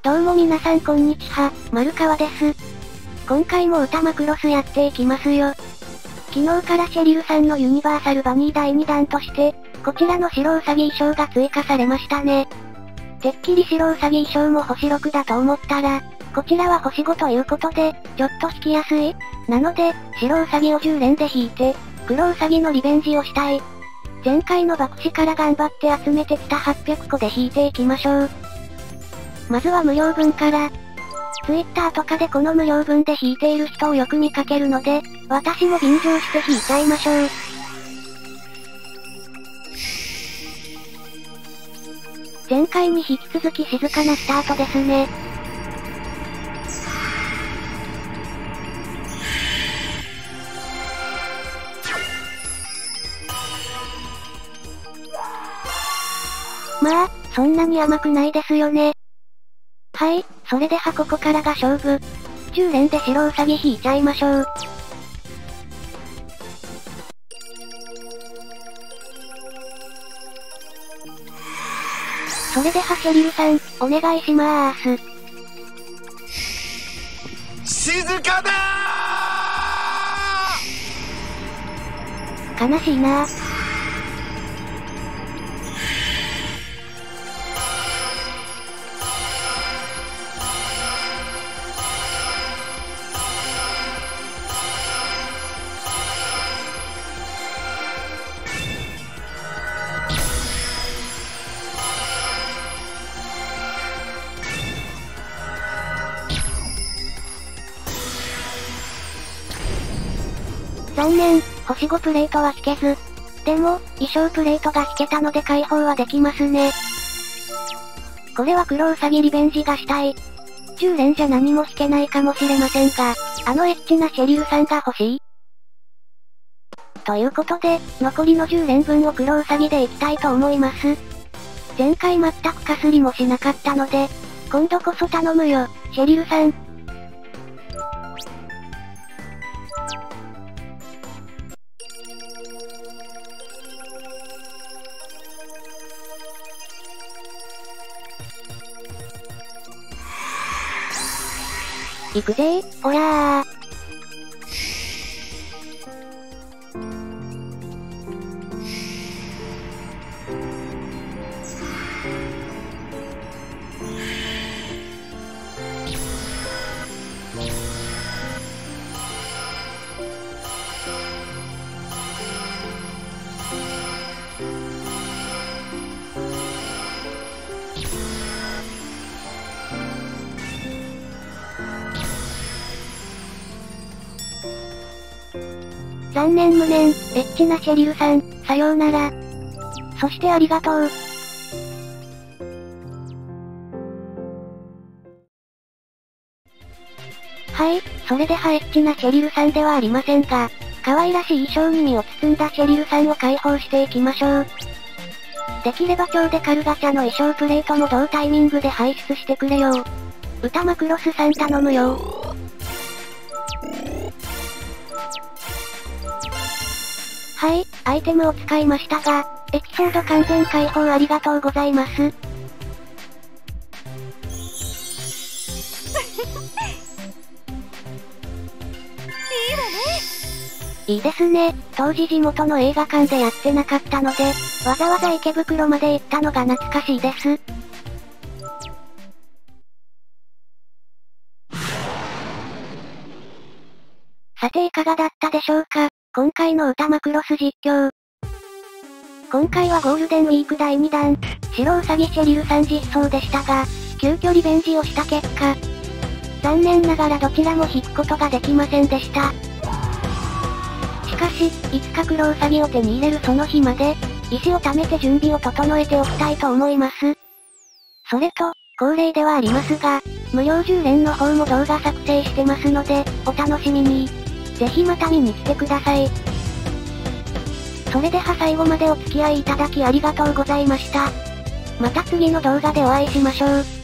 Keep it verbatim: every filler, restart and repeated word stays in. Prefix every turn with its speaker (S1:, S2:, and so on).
S1: どうも皆さんこんにちは、丸川です。今回も歌マクロスやっていきますよ。昨日からシェリルさんのユニバーサルバニーだいにだんとして、こちらの白ウサギ衣装が追加されましたね。てっきり白ウサギ衣装も星ろくだと思ったら、こちらは星ごということで、ちょっと引きやすい。なので、白ウサギをじゅう連で引いて、黒ウサギのリベンジをしたい。前回の爆死から頑張って集めてきたはっぴゃくこで引いていきましょう。まずは無料分から。Twitter とかでこの無料分で引いている人をよく見かけるので、私も便乗して引いちゃいましょう。前回に引き続き静かなスタートですね。まあ、そんなに甘くないですよね。はい、それではここからが勝負。じゅう連で白ウサギ引いちゃいましょう。それではシェリルさん、お願いしまー
S2: す。静かだ
S1: ー！悲しいなー。残念、星ごプレートは引けず。でも、衣装プレートが引けたので解放はできますね。これは黒ウサギリベンジがしたい。じゅう連じゃ何も引けないかもしれませんが、あのエッチなシェリルさんが欲しい。ということで、残りのじゅう連分を黒ウサギでいきたいと思います。前回全くかすりもしなかったので、今度こそ頼むよ、シェリルさん。行くぜー、おらー。残念無念、エッチなシェリルさん、さようなら。そしてありがとう。はい、それではエッチなシェリルさんではありませんが、可愛らしい衣装に身を包んだシェリルさんを解放していきましょう。できれば超デカルガチャの衣装プレートも同タイミングで排出してくれよ。歌マクロスさん頼むよ。はい、アイテムを使いましたが、エピソード完全解放ありがとうございます。いいわね。いいですね。当時地元の映画館でやってなかったので、わざわざ池袋まで行ったのが懐かしいです。さていかがだったでしょうか？今回の歌マクロス実況。今回はゴールデンウィークだいにだん、白ウサギシェリルさん実装でしたが、急遽リベンジをした結果、残念ながらどちらも引くことができませんでした。しかし、いつか黒ウサギを手に入れるその日まで、石を貯めて準備を整えておきたいと思います。それと、恒例ではありますが、無料じゅう連の方も動画作成してますので、お楽しみに。ぜひまた見に来てください。それでは最後までお付き合いいただきありがとうございました。また次の動画でお会いしましょう。